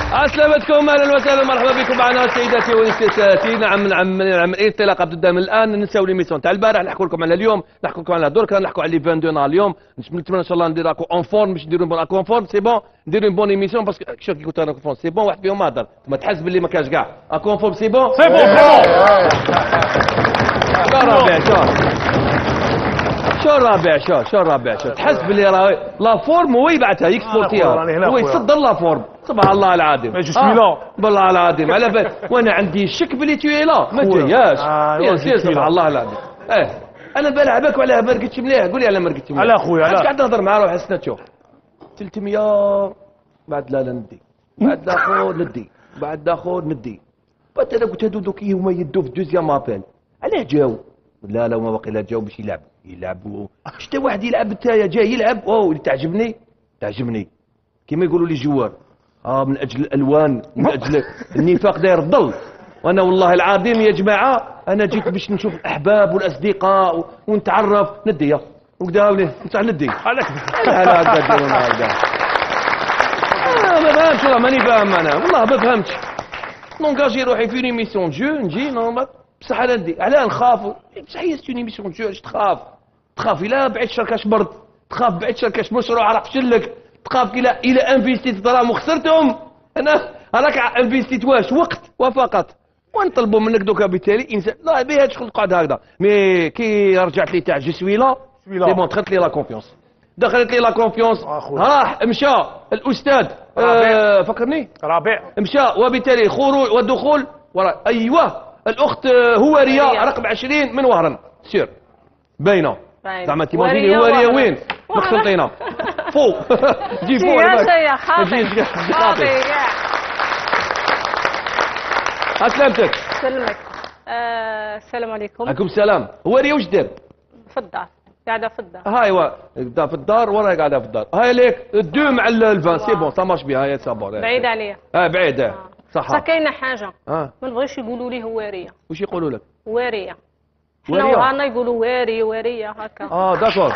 عسلامتكم، اهلا وسهلا مرحبا بكم معنا سيداتي ونساتي. نعم الانطلاقه تبدا من الان. نساو ليميسيون تاع البارح، نحكوا لكم على اليوم، نحكوا لكم على درك، نحكوا على لي 22 نهار اليوم. نتمنى ان شاء الله ندير راكم اون فورم، باش نديروا راكم اون فورم سي بون، نديروا بون ايميسيون باسكو شوف كي قلت راكم فورم سي بون، واحد فيهم ما هضر ما تحس باللي ما كانش كاع راكم فورم سي بون سي بون شو الرابع تحس باللي راه لا فورم هو يبعثها يكسبورتيها، هو يصدر لا فورم. سبحان الله العظيم. جو سوي لا بالله العظيم على بال وانا عندي الشك بلي تي لا ما جاياش. يا سبحان الله العظيم. انا البارح باك وعلاه ما رقدتش مليح. قول لي على ما رقدتش مليح. على خويا على قاعد نهضر مع روحي حسنا تشوف 300 بعد لا ندي بعد ناخذ ندي بعد ناخذ ندي. بعد انا قلت هادو دوك هما يدوا في دوزيام ابل علاه جاو؟ لا وما باقي لا جاو باش يلعب شتا واحد يلعب نتايا جاي يلعب اللي تعجبني كيما يقولوا لي جوار من اجل الالوان من اجل النفاق داير الظل. وانا والله العظيم يا جماعه انا جيت باش نشوف الاحباب والاصدقاء ونتعرف ندي وكذا وليه نتاع ندي عليك لا ما فهمتش والله ماني فاهم انا والله ما فهمتش. نونجاجي روحي في ليميسيون جو نجي نورمال بصح انا ندي علاه نخاف بصح هي ستوني ميسيون جو. علاش تخاف الا بعد شركاش برد، تخاف بعد شركاش مشروع راه فشلك، تخاف الى انفيستيت دراهم وخسرتهم. انا راك انفيستيت واش وقت وفقط ونطلبوا منك دوكا بالتالي انسان لا بها تقعد هكذا. مي كي رجعت لي تاع جو سوي لا سي بون دخلت لي لا كونفيونس راح مشى الاستاذ فكرني رابع مشى وبالتالي خروج والدخول ايوه الاخت هواريه رقم 20 من وهران سير باينه زعما تيماجيني هواريه وين مختلطينه فوق جي فوق يا خاطي اسلامتك سلمك. السلام عليكم. عليكم السلام. هواريه واش دير؟ في الدار قاعده في الدار. هاي في الدار وراها قاعده في الدار. هاي ليك الدو مع الفان سي بون سا مارش بيان. هاي سابور بعيد عليا. بعيد صح كاينه حاجه ما نبغيش يقولوا لي هواريه. واش يقولوا لك؟ واريه. حنا ورانا يقولوا واريه هكا. داكور.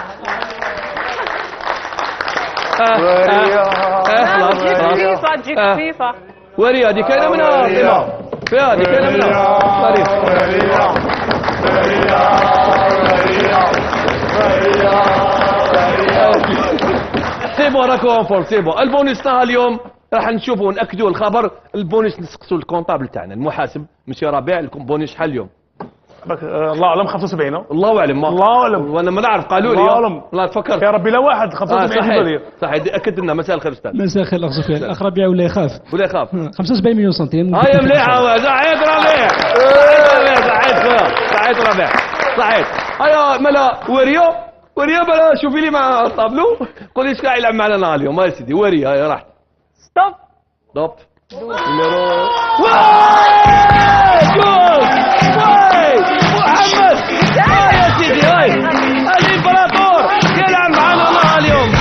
خلاص تجيك خفيفه. واريه هذه كاينه منها فيها هذه كاينه منها سي بون راكو فور سي بون. البونus تاع اليوم راح نشوفوا ناكدوا الخبر. البونus نسقسوا الكونطابل تاعنا المحاسب مسي ربيع. البونus شحال اليوم؟ الله اعلم 75. الله اعلم الله اعلم وانا ما نعرف قالوا لي الله اعلم. والله تفكرت يا ربي لا واحد 75 صحيح اكد لنا. مساء الخير استاذ. مساء الخير اخ سفيان. الاخ ربيع ولا يخاف 75 مليون سنتيم. هيا مليحه صحيت ربيع صحيت ربيع صحيت. هيا ملا وريا بلا شوفي لي مع الطابلو قولي شكون يلعب معنا نهار اليوم. يا سيدي وريا هيا راحت ستوب نيميرو محمد. يا سيدي هاي الامبراطور يلعب معنا نهار اليوم.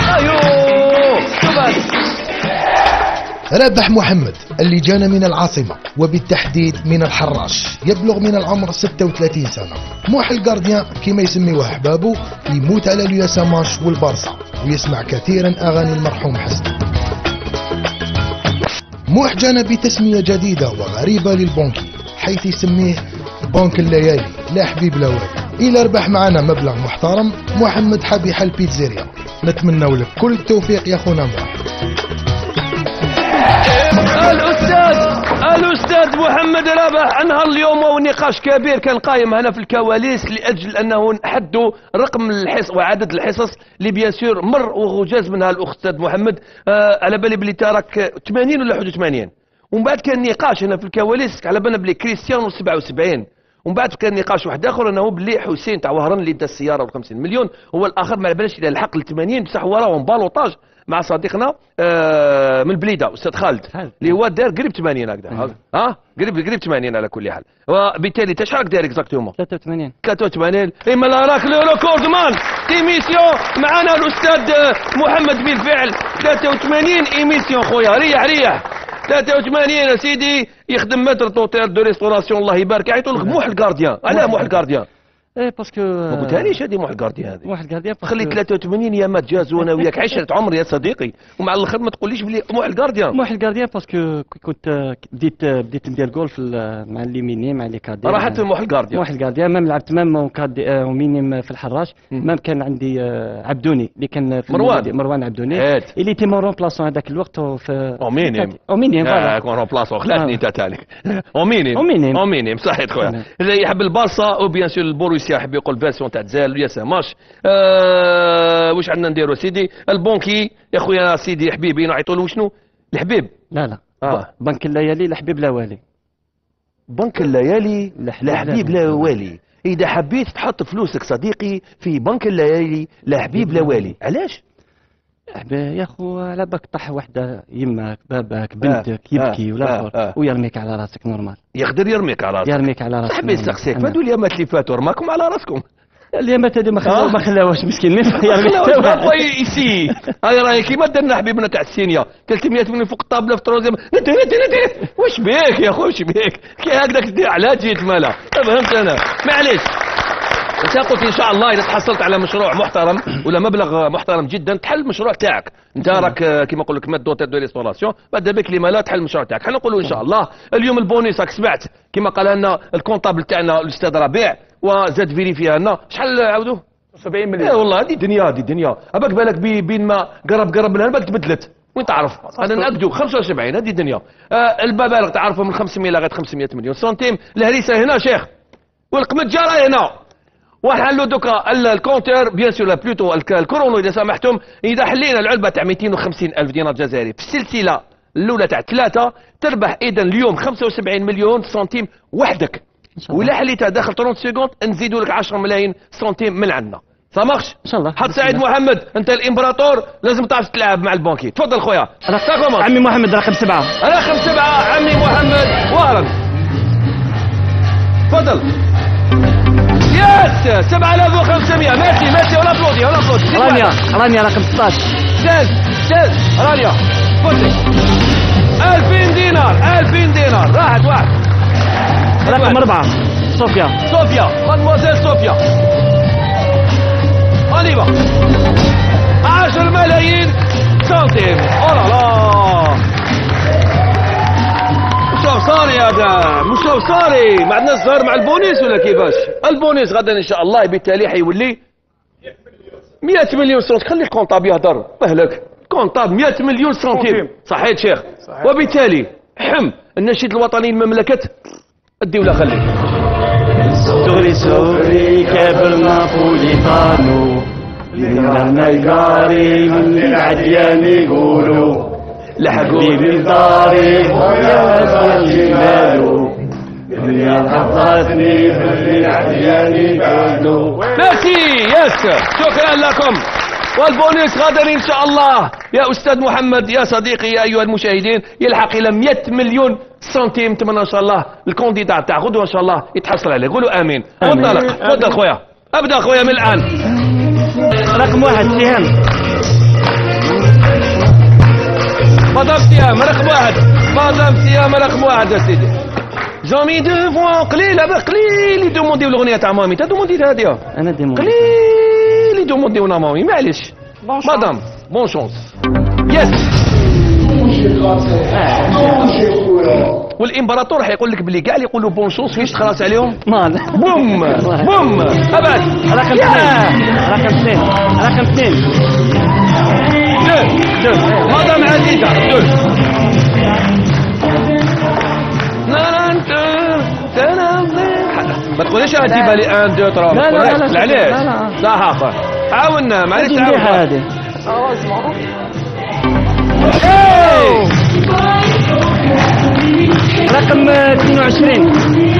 رابح محمد اللي جانا من العاصمة وبالتحديد من الحراش، يبلغ من العمر 36 سنة. موح الجارديان كما يسميوه احبابه، يموت على اليوسا ماش والبارسا ويسمع كثيرا اغاني المرحوم حسن. موح جانا بتسمية جديدة وغريبة للبنكي حيث يسميه بنك الليالي لا حبيب لا والي. إلى ربح معنا مبلغ محترم محمد حاب يحل بيتزيريا. نتمنى لك كل التوفيق يا خونا موح. الاستاذ محمد رابح انهى اليوم ونقاش كبير كان قايم هنا في الكواليس لاجل انه حدوا رقم الحصص وعدد الحصص اللي بيان سور مر وجاز منها الاستاذ محمد. على بالي بلي تراك 80 ولا 81. ومن بعد كان نقاش هنا في الكواليس على بالنا بلي كريستيانو 77. ومن بعد كان نقاش واحد اخر انه بلي حسين تاع وهران اللي دا السياره و 50 مليون هو الاخر ما على بالناش الى الحق ل 80 بصح هو راهم بالوطاج مع صديقنا من البليده استاذ خالد اللي هو دار قريب 80 هكذا. قريب 80 على كل حال. وبالتالي انت شحال داير اكزاكتومون؟ 83. اما لا راك لو ريكورد مان ايميسيون معنا الاستاذ محمد بالفعل 83 ايميسيون خويا. ريح 83 يا سيدي. يخدم متر توتير دو ريستوراسيون الله يبارك. يعيطوا لك موح الكارديان. علاه موح الكارديان؟ ايه باسكو ما قلتهاليش هذه موح الكارديان هذه. موح الكارديان خلي 83 يامات جازوا انا وياك 10 عمر يا صديقي، ومع الاخر ما تقوليش بلي موح الكارديان. موح الكارديان باسكو كنت بديت ندير جولف مع الليميني مع لي كادي. راحت في موح الكارديان. موح الكارديان مام لعبت مام ومينيم في الحراش، مام كان عندي عبدوني اللي كان في مروان عبدوني اللي تي مون رومبلاسون هذاك الوقت في اومينيم فوالا كون رومبلاسون خلاتني انت تالك اومينيم صحيت خويا. اللي يحب البارسا او بيان سور البوروسيا يحب يقول فيرسيون تاع تزال يا ساماش. واش عندنا نديرو سيدي البونكي يا خويا سيدي حبيبي نعيطوا له شنو الحبيب؟ لا بنك الليالي لحبيب لا والي. بنك الليالي لحبيب لا والي. اذا حبيت تحط فلوسك صديقي في بنك الليالي لحبيب لا والي، علاش؟ يا خو على بالك طح وحده يماك باباك بنتك يبكي ولا ويرميك على راسك نورمال. يقدر يرميك على راسك. صاحبي يسقسيك هذو اليامات اللي فاتوا رماكم على راسكم. اليامات هذو ما خلاوهاش مسكين يرميك يسي. هاي راهي كيما درنا حبيبنا تاع السينيا 300 من فوق الطابله في تروزيام. ندير واش بيك يا خو واش بيك؟ كي هكذاك على جيت مالا فهمت انا معليش. بس قلت ان شاء الله اذا تحصلت على مشروع محترم ولا مبلغ محترم جدا تحل المشروع تاعك. انت راك كيما نقول لك مات دوتير دو ريستوراسيون بعد بك لما لا تحل المشروع تاعك. حنا نقولوا ان شاء الله اليوم البونيس راك سمعت كيما قال لنا الكونطابل تاعنا الاستاذ ربيع وزاد فيريفيها لنا شحال عاودوه 70 مليون. اي والله هذه دنيا اباك بالك بين ما قرب منها بالك تبدلت وين تعرف انا ناكدو 75 هذه الدنيا. المبالغ تعرفوا من 500 لغايه 500 مليون سنتيم. الهريسه هنا شيخ والقمجاره هنا. وحلوا دوكا الكونتور بيان سور بلوتو الكورونو اذا سمحتم. اذا حلينا العلبه تاع 250 الف دينار جزائري في السلسله الاولى تاع 3 تربح اذا اليوم 75 مليون سنتيم وحدك. ولا حليتها داخل 30 سكوند نزيدوا لك 10 ملايين سنتيم من عندنا. سامخش ان شاء الله. حط سعيد محمد انت الامبراطور لازم تعرف تلعب مع البنكي. تفضل خويا. عمي محمد رقم 7 عمي محمد وهلا تفضل. يس 7500 ماشي ولا بلودي رانيا رقم 16 16 رانيا فوتي 2000 دينار راحت واحد. رقم 4 صوفيا مادموزيل صوفيا اونيفا 10 ملايين سنتيم. اولا مشوف صاري هذا مشوف صاري ما عندناش صغار مع البونيس ولا كيفاش؟ البونيس غدا ان شاء الله بالتالي حيولي 100 مليون سنتيم. خلي الكونطاب يهضر مهلك كونطاب 100 مليون سنتيم صحيت شيخ. وبالتالي حم النشيد الوطني لمملكة الدولة خلي سوري كابل نابوليتانو من القاري من العديان يقولوا لحقوا بالداري ويا جمالو اللي حفظتني في العديان يقولوا. ميرسي يس شكرا لكم. والبونيس غدا ان شاء الله يا استاذ محمد يا صديقي يا ايها المشاهدين يلحق الى 100 مليون سنتيم. نتمنى ان شاء الله الكونديدا تاع غدوه ان شاء الله يتحصل عليه. قولوا امين. تفضل خويا ابدا خويا من الان. رقم 1 سهام مدام سهام رقم 1 يا سيدي. جامي دو فوا قليل يدومونديو الاغنيه تاع مامي. انت دومونديتها هذه؟ انا ديموندي قليل يدومونديونا مامي معليش. مدام بون شونس يس. والامبراطور حيقول لك بلي كاع اللي يقولوا بون شونس فيش تخلص عليهم بوم ابد. رقم 2 دو مدام عزيزه ما تقوليش هاتي بالي 1 2 3 لا علاش صح عاونا معليش هذه رقم 22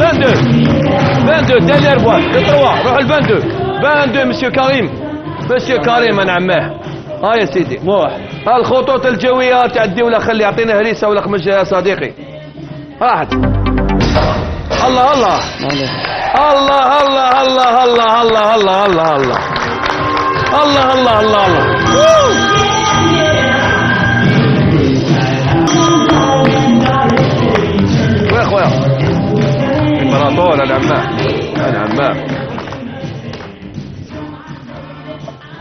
دانيير بوان 3 روح ال 22 مسيو كريم انا عماه. ها يا سيدي الخطوط الجويه تاع الدوله خلي يعطينا هريسه ولا قمجه يا صديقي. راحت الله الله الله الله الله الله الله الله الله الله الله الله الله ويا خويا امبراطور انا عماه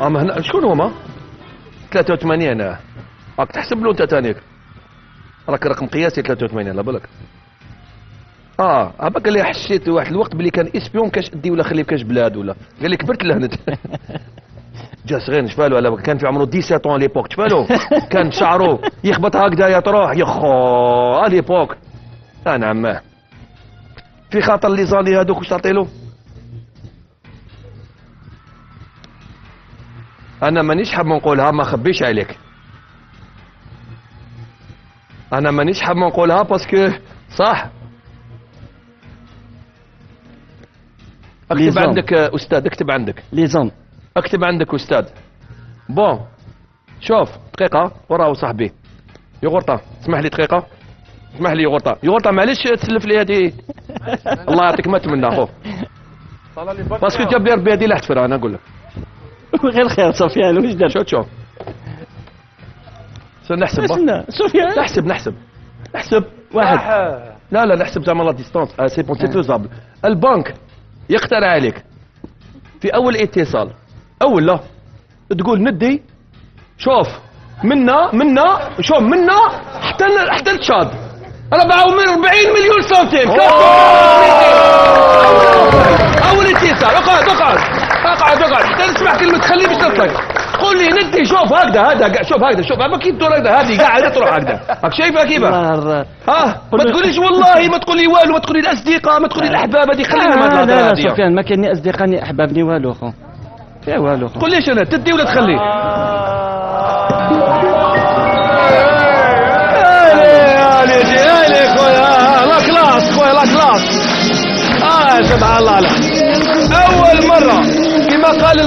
اما هنا شكون هما 83 راك تحسب له انت تانيك راك رقم قياسي 83 لا بالك عباك قال لي حسيت واحد الوقت بلي كان اسبيون كاش ادي ولا خلي كاش بلاد ولا قال لي كبرت لهنت جا صغير شفالو على كان في عمره 17 ans ليبوك شفالو كان شعره يخبط هكذا يا تروح يخو ليبوك نعم في خاطر لي زالي هذوك واش تعطيلو انا مانيش حاب نقولها ما خبيش عليك انا مانيش حاب نقولها باسكو صح اكتب عندك استاذ اكتب عندك ليزون اكتب عندك استاذ بون شوف دقيقة وراه صاحبي يغورطة اسمح لي دقيقة اسمح لي يغورطة معليش تسلف لي هذه الله يعطيك ما تمنى خو باسكو جاب لي ربي هذه لا حتفرها انا نقول لك غير خير سفيان واش دار شوف نحسب سفيان نحسب واحد لا نحسب زعما لا ديستونس سي بون سي فوزابل البنك يقترح عليك في اول اتصال لا تقول ندي شوف منا حتى لتشاد 44 مليون سنتيم اول اتصال اقعد حتى نسمع كلمه خليه باش تطلق قول لي ندي شوف هكذا شوف ما كي تدور هكذا هذه قاعده تروح هكذا راك شايفها كيفاه ما تقوليش والله ما تقول لي والو ما تقول لي الاصدقاء ما تقول لي الاحباب هذه خلينا ما لا سفيان ما كاين اصدقاء ني احبابني والو خو فيها والو خو تقوليش انا تدي ولا تخلي يا خويا لا كلاس سبحان الله لا اول مره كما قال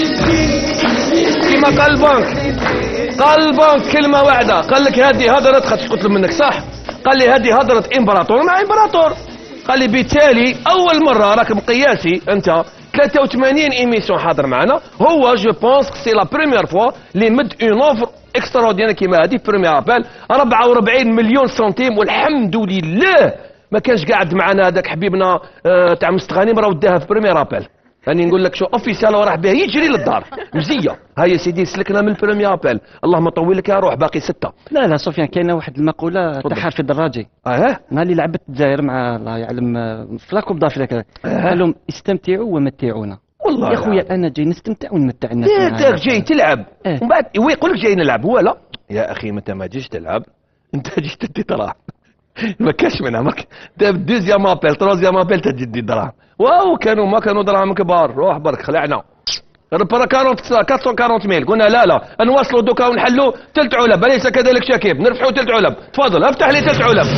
البنك كلمه واحده قال لك هذه هضره خاطش قلت منك صح قال لي هذه هضره امبراطور مع امبراطور قال لي بالتالي اول مره رقم قياسي انت 83 ايميسيون حاضر معنا هو جو بونس سي لا بريمير فوا لي مد اون اوفر اكستراوردينير كيما هذه بريمير ابل 44 مليون سنتيم والحمد لله ما كانش قاعد معنا هذاك حبيبنا تاع مستغانم راه وداها في بريمير ابل راني نقول لك شو اوفيسيال وراح بها يجري للدار مزيه هيا سيدي سلكنا من البريمير ابل اللهم طول لك يا روح باقي 6 لا سفيان كاينه واحد المقوله تاع حرف الدراجي نهار اللي لعبت الجزائر مع الله يعلم في لاكوب دافريكا قال لهم استمتعوا ومتعونا والله يا خويا انا جاي نستمتع ونمتع الناس انت جاي تلعب ومن بعد يقول لك جاي نلعب هو لا يا اخي متى ما تجيش تلعب انت جيت تدي دراهم ما كاش منها ماك دوزيام ابل تروزيام ابل تدي دراهم واو ما كانوا دراهم كبار روح برك خلعنا برا 440 ميل قلنا لا نواصلوا دوكا ونحلوا ثلث علب اليس كذلك شكيب نربحوا ثلث علب تفضل افتح لي ثلث علب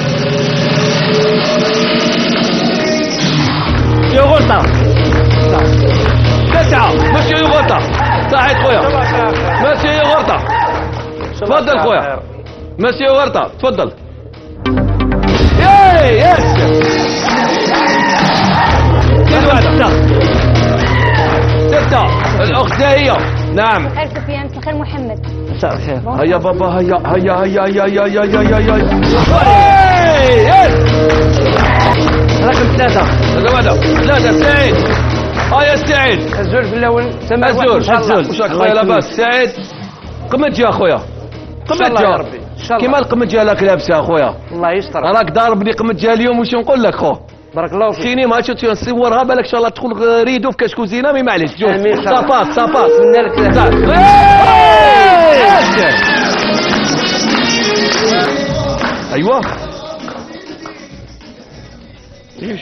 يوغورتا تسعة ماشي يوغورتا صحيت خويا ماشي يوغورتا تفضل خويا ماشي يوغورتا تفضل يس ستة الأخت زاهية نعم خير سفيان مساء محمد مساء الخير هيا بابا هيا رقم 3 سعيد يا سعيد الزول في الأول الزول واش راك خويا لاباس سعيد قمت يا خويا قمت يا ربي كيما القمجه لك لابسه اخويا الله يستر راك ضاربني قمجه اليوم واش نقول لك خو بارك الله فيك سينما شفت نصورها بالك ان شاء الله تدخل ريدو في كاش كوزينه مي معليش شوف صافاس نتمنى لك ايوا ايش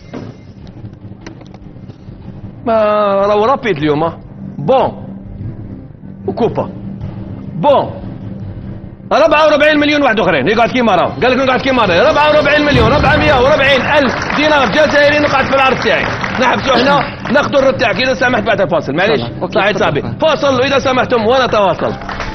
ما راهو رابيد اليوم بون وكوبا بون 44 مليون واحد اخرين يقعد كيما راه قال لك نقعد كيما راه 44 مليون 440 الف دينار جزائري نقعد في العرض تاعي نحبسوا احنا ناخذوا الرد تاعك اذا سمحت بعد الفاصل معليش صحيت صاحبي فاصل اذا سمحتم وانا تواصل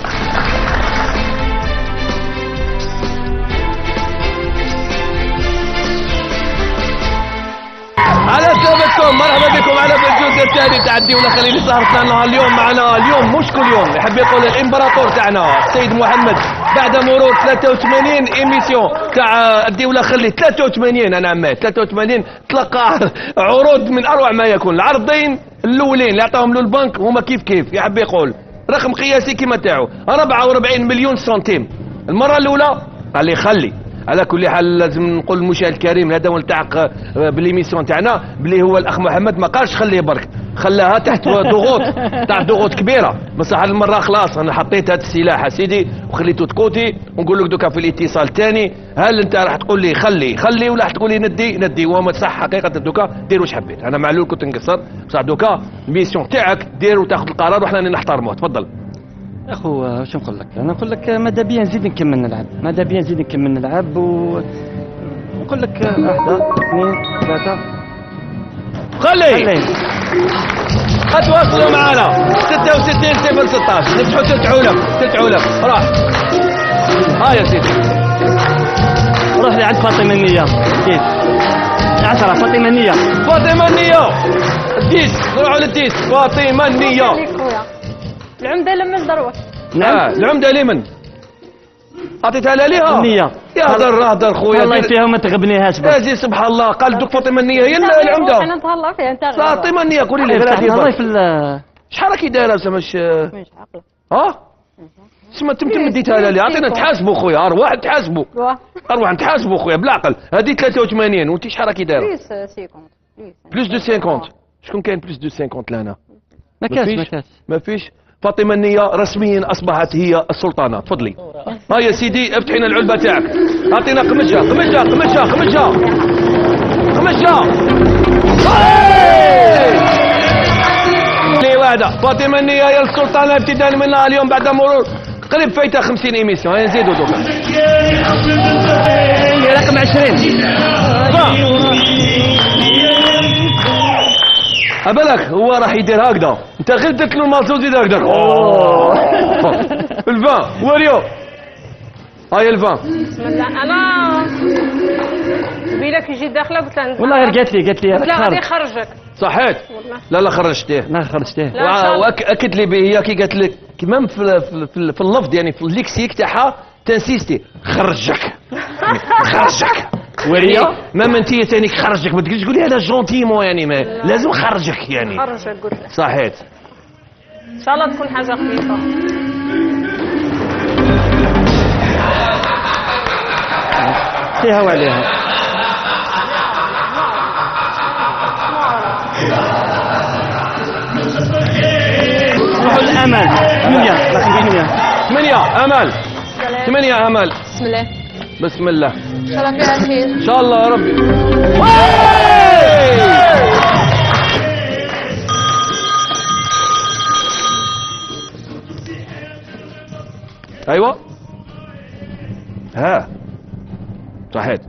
على ثابتكم مرحبا بكم على الجزء الثاني تاع الدولة خليني سهرتنا اليوم معنا اليوم مش كل يوم يحب يقول الامبراطور تاعنا السيد محمد بعد مرور 83 ايميسيون تاع الدولة خلي 83 انا عمي 83 تلقى عروض من اروع ما يكون العرضين الاولين اللي عطاهم له البنك هما كيف يحب يقول رقم قياسي كيما تاعو 44 مليون سنتيم. المره الاولى قال لي خلي. على كل حال لازم نقول للمشاهد الكريم هذا ونلتحق باليميسيون تاعنا بلي هو الاخ محمد ما قالش خليه برك، خلاها تحت ضغوط تحت ضغوط كبيره. بصح هذه المره خلاص انا حطيت هذا السلاح اسيدي وخليته تكوتي، ونقول لك دوكا في الاتصال الثاني هل انت راح تقول لي خلي ولا راح تقول لي ندي وما صح حقيقه دوكا دير واش حبيت. انا معلول كنت نقصر بصح دوكا الميسيون تاعك دير وتاخذ القرار وحنا نحترموه. تفضل اخو واش نقول لك، انا نقول لك ماذا بيا نزيد نكمل نلعب ونقول لك 1 2 3 خلي تواصلوا معنا 66 016 نفتحوا ثلث علب راح. يا سيدي روح لي عند فاطمه النيه 10 فاطمه النيه 10 نروحوا لل10 فاطمه النيه. العمده لمن دروه. نعم العمده لمن عطيتها لها النيه. يا هدر خويا والله فيها ما تغبنيهاش بس. زي سبحان الله قال دوك فاطمه النيه هي العمده. انا نتهلا فيها انت فاطمه النيه قولي لي غير هذه والله في شحال راكي دايره مش عاقله سما انت مديتها لي عطينا نتحاسبوا خويا ارواح نتحاسبوا خويا بالعقل. هذه 83 وانت شحال راكي دايره؟ بلوس دو 50. شكون كاين بلوس دو 50 لهنا؟ ما فيش. فاطمه النيه رسميا اصبحت هي السلطانه. تفضلي يا سيدي افتحي لنا العلبه تاعك اعطينا قمشها لي واحده. فاطمه النيه هي السلطانه ابتداء من اليوم بعد مرور قريب فايته 50 ايميسيون. هيا نزيدوا دوكا رقم 20 أبالك هو راح يدير هكذا انت غير درت له المازوت زيد هكذا. الفان وريو هاي الفان. بسم الله. انا قبيله كي جيت داخله قلت لها والله غير قالت لي لا غادي خرجك صحيت. لا خرجتيه واكد لي به هي كي قالت لك كيما في اللفظ يعني في الليكسيك تاعها تنسيستي خرجك وريا ما انت ثاني خرجك ما تقولش تقولي هذا جونتيمون يعني ما لازم خرجك يعني خرجك قلت لك صحيت. ان شاء الله تكون حاجه خفيفه. فيها وعليها روحوا الامل 8 رقم 8 امل 8 امل. بسم الله ان شاء الله فيها خير ان شاء الله يا ربي. ايوه صحيت.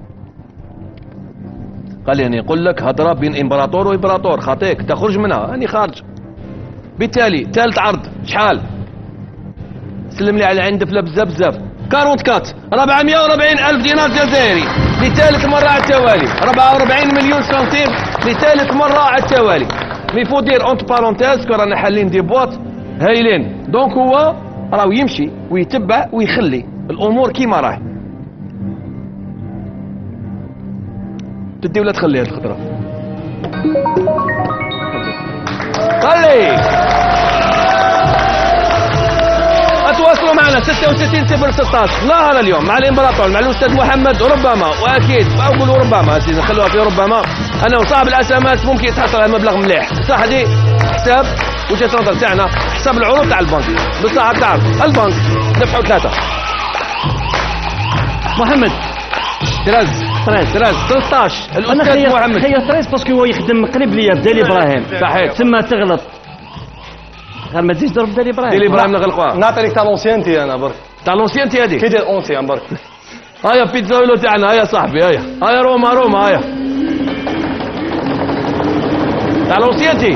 قال لي نقول لك هضره بين امبراطور وامبراطور خاطيك تخرج منها راني خارج. بالتالي ثالث عرض شحال؟ سلم لي على عند فلا بزاف 44 440 ألف دينار جزائري لثالث مرة على التوالي. 44 مليون سنتيم لثالث مرة على التوالي. مي فو دير اونت بارونتيز كو رانا حالين دي بواط هايلين. دونك هو راهو يمشي ويتبع ويخلي الامور كيما راهي. تدي ولا تخلي هاد الخطرة؟ خلي تواصلوا معنا 66 016 نهار اليوم مع الامبراطور مع الاستاذ محمد. ربما واكيد اقول ربما سيدي نخلوها في ربما انه صاحب الاسامات ممكن يتحصل على مبلغ مليح. بصح هذه حساب وجهه النظر تاعنا حساب العروض تاع البنك. بصح تعرف البنك دفعوا 3 محمد 13 الاستاذ محمد هي 13 باسكو هو يخدم قريب ليا بدالي ابراهيم صحيح ثم تغلط غير ما تزيدش ضرب دالي ابراهيم نغلقوها. نعطي لك تاع لونسيانتي انا برك تاع لونسيانتي هذيك كي دير اونسيان برك. هيا بيتزاولو تاعنا هيا صاحبي هيا روما هيا تاع لونسيانتي.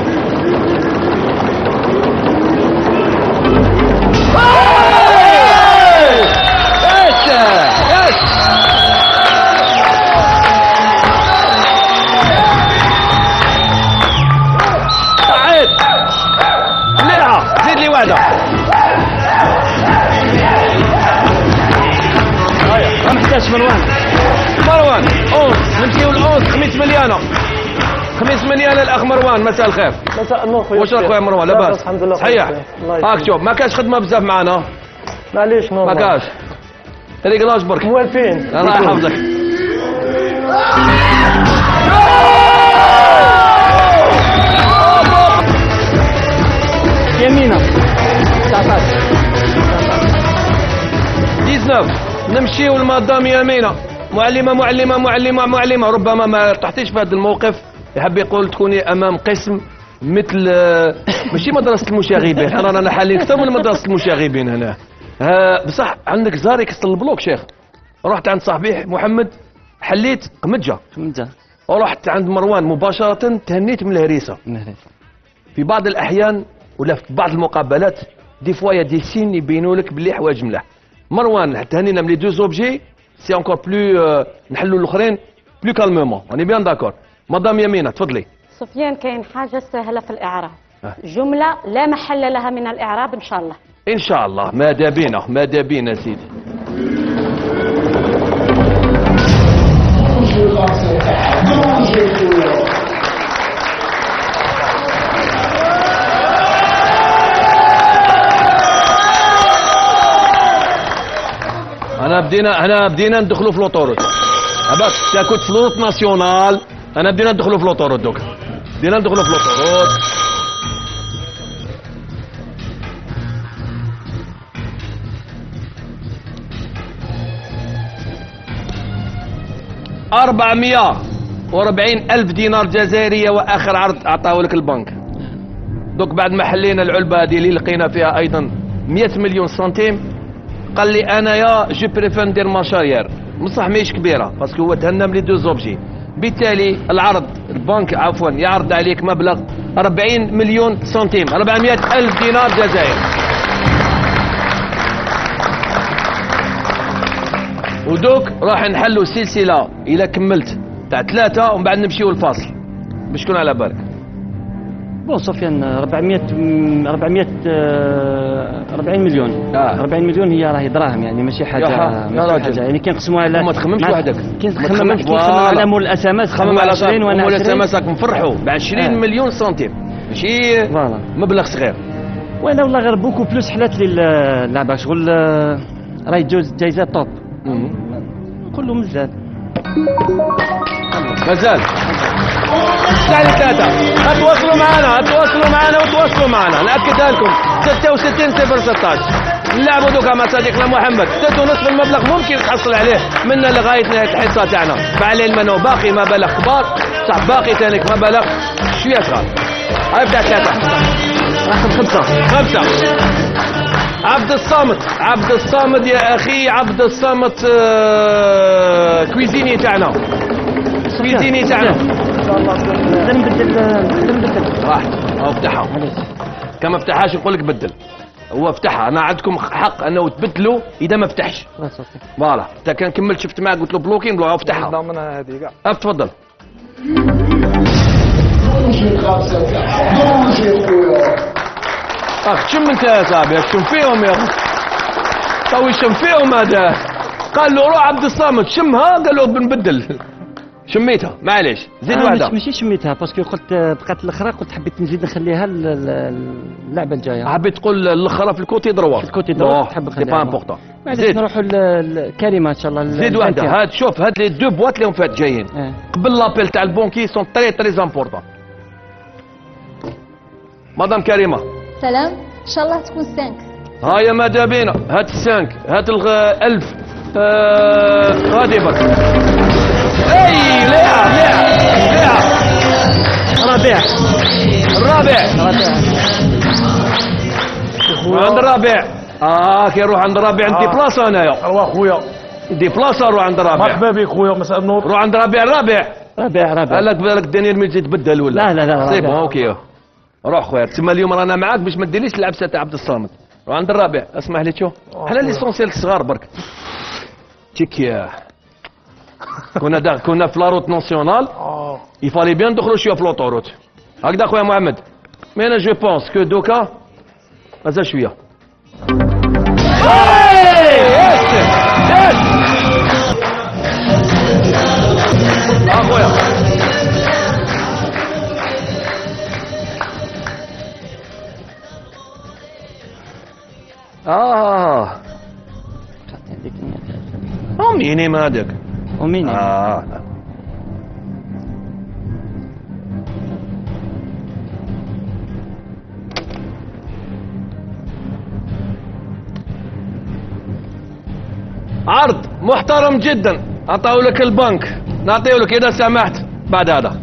زيد لي واحدة ما محتاجش مروان نمشيو ل11 خميس مليانة خميس منيا للاخ مروان، مساء الخير. مساء النور خويا. واش راك خويا مروان؟ لاباس لاباس الحمد لله. صحيح. هاك شوف ما كاش خدمه بزاف معنا. معليش ما كاش. ريكلاج برك. موالفين. الله يحفظك. يمينة 19 نمشيو لمدام يمينة. معلمة ربما ما تحتيش في هذا الموقف، يحب يقول تكوني امام قسم مثل ماشي مدرسة المشاغبين، احنا رانا حاليا اكثر من مدرسة المشاغبين هنا. بصح عندك زاري كسر البلوك شيخ. رحت عند صاحبي محمد حليت قمجة ورحت عند مروان مباشرة تهنيت من الهريسة. في بعض الأحيان ولا في بعض المقابلات دي فوا يا دي سين يبينوا لك باللي حوايج ملاح. مروان تهنينا من لي دو زوبجي سي انكور بلو نحلوا الاخرين بلو كالمومون. اني بيان داكور. مدام يمينة تفضلي. سفيان كاين حاجة سهلة في الإعراب، جملة لا محل لها من الإعراب إن شاء الله. إن شاء الله ماذا بينا سيدي. انا بدينا ندخلوا في لوطوروت. عباك تا كنت في لوط ناسيونال، انا بدينا ندخلوا في لوطوروت دوك. بدينا ندخلوا في لوطوروت. $440,000 دينار جزائرية واخر عرض اعطاه لك البنك. دوك بعد ما حلينا العلبة هذه اللي لقينا فيها ايضا 100 مليون سنتيم، قال لي انا يا جو بريفير ندير مارشاريير، بصح ماهيش كبيره باسكو هو تهنى من لي دو زوبجي. بالتالي العرض البنك عفوا يعرض عليك مبلغ 40 مليون سنتيم، 400,000 دينار جزائري. ودوك راح نحلوا سلسله الى كملت تاع 3 ومن بعد نمشيو الفاصل باش تكون على بالك. بون سفيان 40 مليون 40 مليون هي راهي دراهم يعني ماشي حاجه يعني كي نقسموها على ما تخممش وحدك كي نخمم على مول الاس ام اس خمم على 20 وانا مول الاس ام اس راكم نفرحوا ب 20 مليون سنتيم ماشي مبلغ صغير. وانا والله غير بوكو بلوس حلات لي اللعبه شغل راهي جايزه توب. نقول له مازال يعني 3 تواصلوا معنا ناكدها لكم 66 016 نلعبوا دوكا مع صديقنا محمد 3.5 المبلغ ممكن تحصل عليه منا لغايه نهايه الحصه تاعنا. مع العلم انه باقي مبالغ كبار صح، باقي ثانيك مبالغ شويه صغار. هاي بتاع 3 رقم 5 عبد الصامد يا اخي، عبد الصامد كويزيني تاعنا ان شاء الله نبدل راح او افتحها كما فتحهاش نقول لك بدل. هو فتحها، انا عندكم حق انه تبدلوا اذا ما فتحش. فوالا انت كان كملت شفت معك قلت له بلوكين بلو افتحها. ضامنها هذه كاع. تفضل. شم انت يا صاحبي شم فيهم يا اخي. طوي شم فيهم هذا. قال له روح عبد الصامد شمها، قال له بنبدل. شميتها معليش زيد واحده. ماشي شميتها باسكو قلت بقات الاخرى، قلت حبيت نزيد نخليها اللعبه الجايه. حبيت تقول الاخرى في الكوتي دروا تحب سي با امبورطون. زيد نروحوا لكريمه ان شاء الله. زيد واحده. هاد شوف هاد لي دو بواط اللي هم فات جايين قبل لابيل تاع البونكي سون تري امبورطون. مدام كريمه سلام ان شاء الله تكون 5. هايا ماذا بينا هات 5 هات 1000 غادي برك. اي ليها الرابع عند الرابع. كي نروح عند الرابع عندي بلاصه انايا. ايوا خويا دي بلاصه روح عند الرابع. مرحبا بك خويا مساء النور. روح عند الرابع. رابع قال لك الدنيا ما تتبدل ولا لا سي بون اوكي. روح خويا تسمى اليوم رانا معاك باش ما ديرليش العبسه تاع عبد الصامد. روح عند الرابع. اسمح لي تشوف حنا ليسونسيال صغار برك تيكيا. كنا في لاروت ناسيونال يفالي بيان ندخلوا شويه في لوطوروت هكذا خويا محمد. مي انا جو بونس كو دوكا مازال شويه. خويا مينيم هذاك ومينيم عرض محترم جدا اعطاه لك البنك، نعطيه لك اذا سمحت بعد هذا.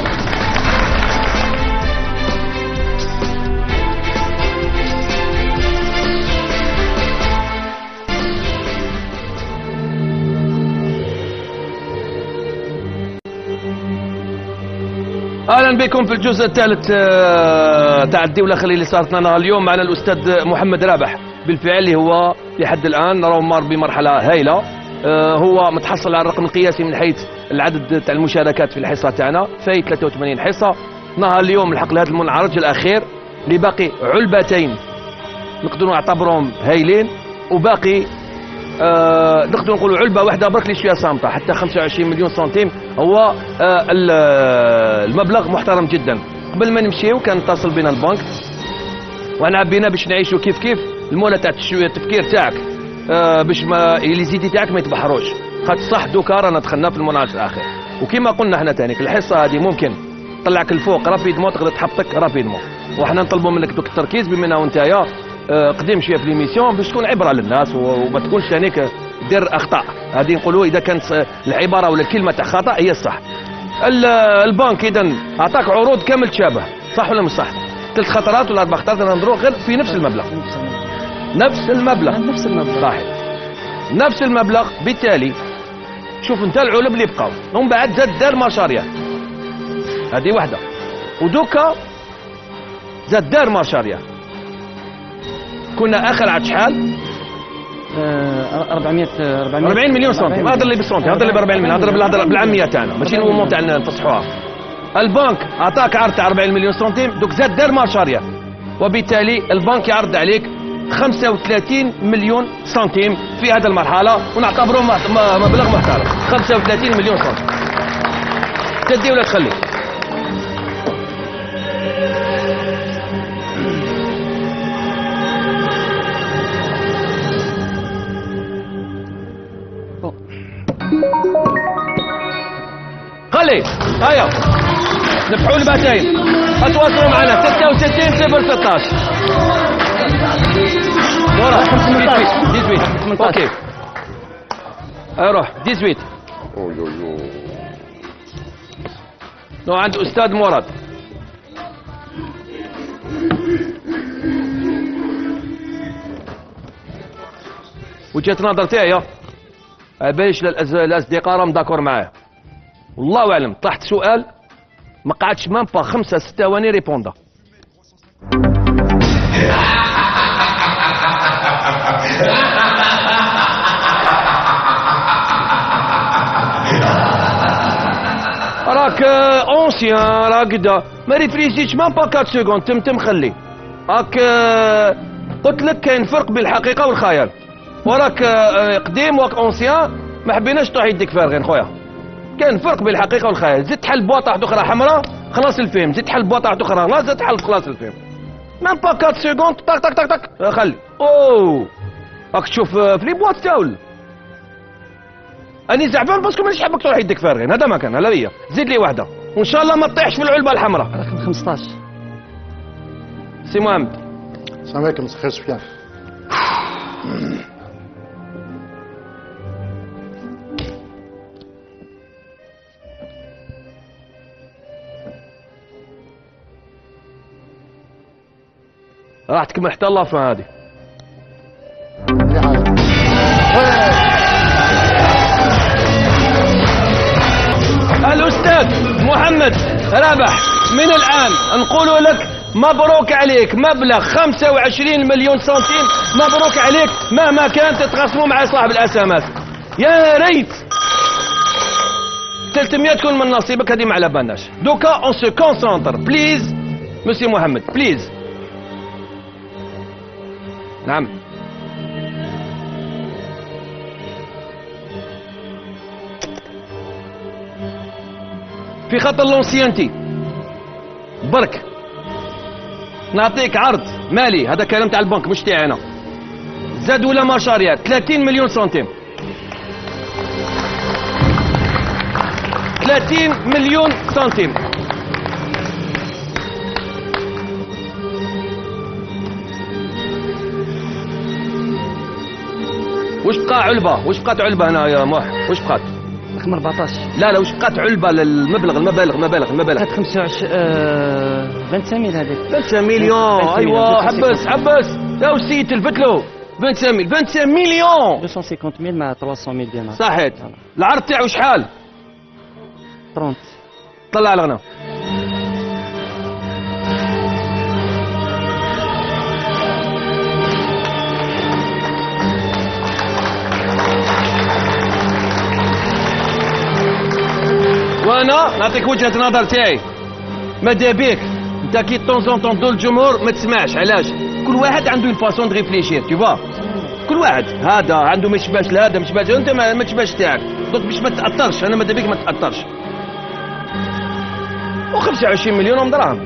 اهلا بكم في الجزء الثالث تاع الدولة خلي اللي صارت لنا اليوم. معنا الاستاذ محمد رابح، بالفعل اللي هو لحد الان نراه مار بمرحله هائله. هو متحصل على الرقم القياسي من حيث العدد تاع المشاركات في الحصه تاعنا، فايت 83 حصه. نهار اليوم لحق لهذا المنعرج الاخير اللي باقي علبتين نقدروا نعتبرهم هايلين، وباقي نقدروا نقولوا علبه واحده برك اللي شويه صامته، حتى 25 مليون سنتيم هو المبلغ محترم جدا. قبل ما نمشيو كان اتصل بنا البنك وانا بينا باش نعيشوا كيف كيف المولى تاع التفكير تاعك، باش ما لي زيدي تاعك ما يتبحروش. خاطر صح دوكا رانا دخلنا في المنعرج الاخير، وكما قلنا احنا تانيك الحصه هذه ممكن تطلعك الفوق رابيدمون، تقدر تحبطك رابيدمون، وحنا نطلبوا منك دوك التركيز بما انه نتايا قديم شويه في ليميسيون باش تكون عبره للناس وما تكونش ثانيك دير اخطاء. هذه نقولوا اذا كانت العباره ولا الكلمه تاع خطا هي الصح. البنك اذا اعطاك عروض كامل تشابه، صح ولا مش صح؟ 3 خطرات ولا 4 خطرات نهضروا غير في نفس المبلغ. نفس المبلغ صحيح، نفس المبلغ. بالتالي شوف انت العلب اللي بقاو ومن بعد زاد دار مشاريع، هذه واحده، ودوكا زاد دار مشاريع. كنا اخر عاد شحال؟ 40 مليون سنتيم. هذا اللي بالسنتيم، هذا اللي ب 40 مليون، هذا بالعاميه تاعنا ماشي المومون تاعنا نفصحوها. البنك اعطاك عرض تاع 40 مليون سنتيم، دوك زاد دار مشاريع، وبالتالي البنك يعرض عليك 35 مليون سنتيم في هذه المرحله، ونعتبره مبلغ محترم. 35 مليون سنتيم تدي ولا تخلي؟ خلي هيا نفحوا الباتين، اتواصلوا معنا 66 016 ورا 18 اوكي روح 18 لو عند استاذ مراد. وجهة نظر تاعي باش الاصدقاء راهم داكور معاه، والله اعلم طرحت سؤال ما قعدش مام با 5 6 ثواني ريبوندا. راك اونسيان راك دا ما ريفريزيتش مام با 4 سكوند تم خلي. راك قلت لك كاين فرق بين الحقيقه والخيال، وراك قديم وراك اونسيان، ما حبيناش طيح يديك فارغين خويا. كاين فرق بين الحقيقه والخيال. زدت حل بواطه واحده اخرى حمراء خلاص الفيلم، زدت حل بواطه واحده اخرى لا زدت حل خلاص الفيلم. مام با 4 سكوند طق طق طق طق خلي. اوه راك تشوف في لي بواط تاول. اني زعفان باسكو مانيش حابك تروح يديك فارغين، هذا ما كان. هلا هي زيد لي واحده وان شاء الله ما تطيحش في العلبه الحمراء. رقم 15 سي محمد. السلام عليكم مساء الخير سفيان. راح تكمل حتى الله في هذه. الأستاذ محمد رابح من الآن نقول لك مبروك عليك، مبلغ 25 مليون سنتيم، مبروك عليك. مهما كان تتخاصموا مع صاحب الأسامات، يا ريت 300 تكون من نصيبك، هذه ما على بالناش. دوكا اون سو كونسونتر بليز مسيو محمد بليز. نعم في خط اللونسيانتي برك نعطيك عرض مالي، هذا كلام تاع البنك مش تاعي انا. زادوا له مشاريع 30 مليون سنتيم. 30 مليون سنتيم. واش بقى علبه؟ واش بقات علبه هنا يا موح؟ واش بقات؟ رقم 14. لا واش بقات علبه للمبلغ المبالغ 25 مليون هذيك. 25 مليون ايوا حبس يا السيد تلفت له 25 مليون 250,000 مع 300,000 دينار. صحيت. العرض تاعو شحال؟ 30. طلع الغنى. وانا نعطيك وجهه نظر تاعي. ماذا بيك انت كي طون تدور الجمهور ما تسمعش. علاش؟ كل واحد عنده اون فاسون دو ريفليشير تو فوا. كل واحد هذا عنده ما يشبهش لهذا ما يشبهش انت ما تشبهش تاعك. دونك باش ما تاثرش انا ماذا بيك ما تاثرش. و25 مليون دراهم.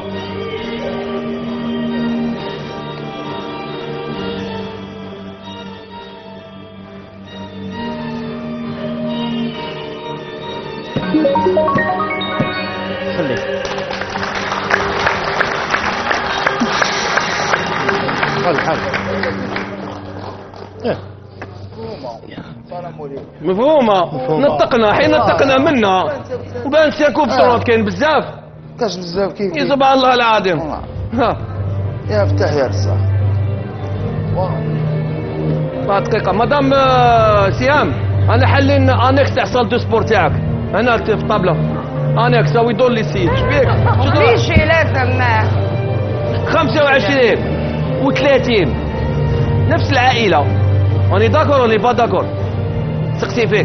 مفهومة. نطقنا حين نطقنا منا وبان سيكون بطرود كاين بزاف. كاش بزاف كيف يا سبحان الله العظيم. يا فتح يا رصاح. دقيقة مدام سيام انا حلين انكس تاع صال دو سبور تاعك. انا في الطابلة انكس او يدور لي السيد. شبيك؟ ماشي لازم 25 و30 نفس العائلة. اوني داكور ولا با داكور؟ سقسي فيك.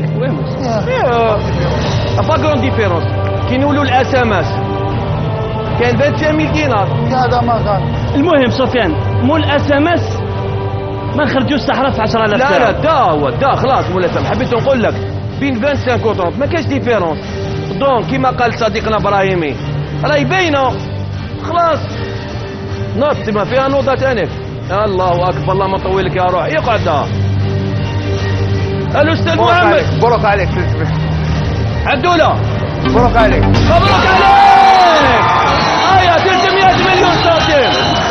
با كرون ديفيرونس. كي نقولوا الاس ام اس كان 25,000 دينار. هذا ما كان. المهم سفيان مول الاس ام اس ما نخرجوش الصحراء في 10,000. لا دا هو دا خلاص مولا سام. حبيت نقول لك بين 25 و 30 ما كاش ديفيرونس. دونك كيما قال صديقنا ابراهيمي راهي باينه خلاص. نوض ما فيها نوضه ثاني. الله اكبر الله ما طولك يا روح. يقعد الاستاذ محمد. مبروك عليك عدوله. مبروك عليك. مبروك عليك. 300 مليون سنتيم.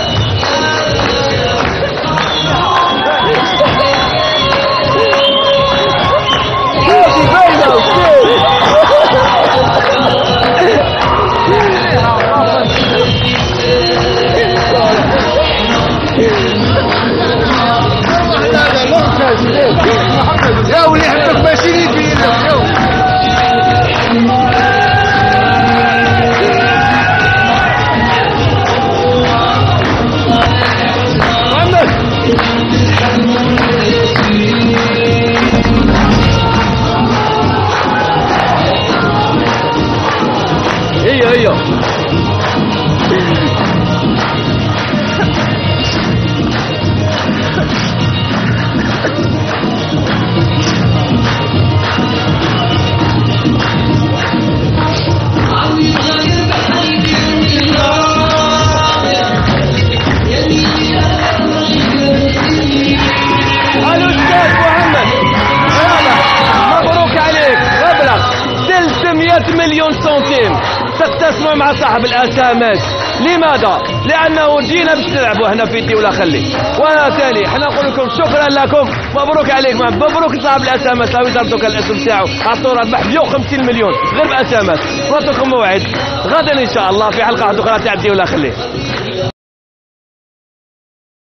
يا ولي حبك ماشي لي بينا. هي الاستاذ محمد مبروك عليك. مبلغ 300 مليون سنتيم تقتسموا مع صاحب الاسامات. لماذا؟ لانه جينا باش نلعبوا هنا في دي ولا خلي. وبالتالي احنا نقول لكم شكرا لكم. مبروك عليك مبروك صاحب الاسامات. راهو يضربوك الاسم تاعو عطوه ربح 150 مليون غير باسامات. نعطيكم موعد غدا ان شاء الله في حلقه اخرى تاع دي ولا خلي.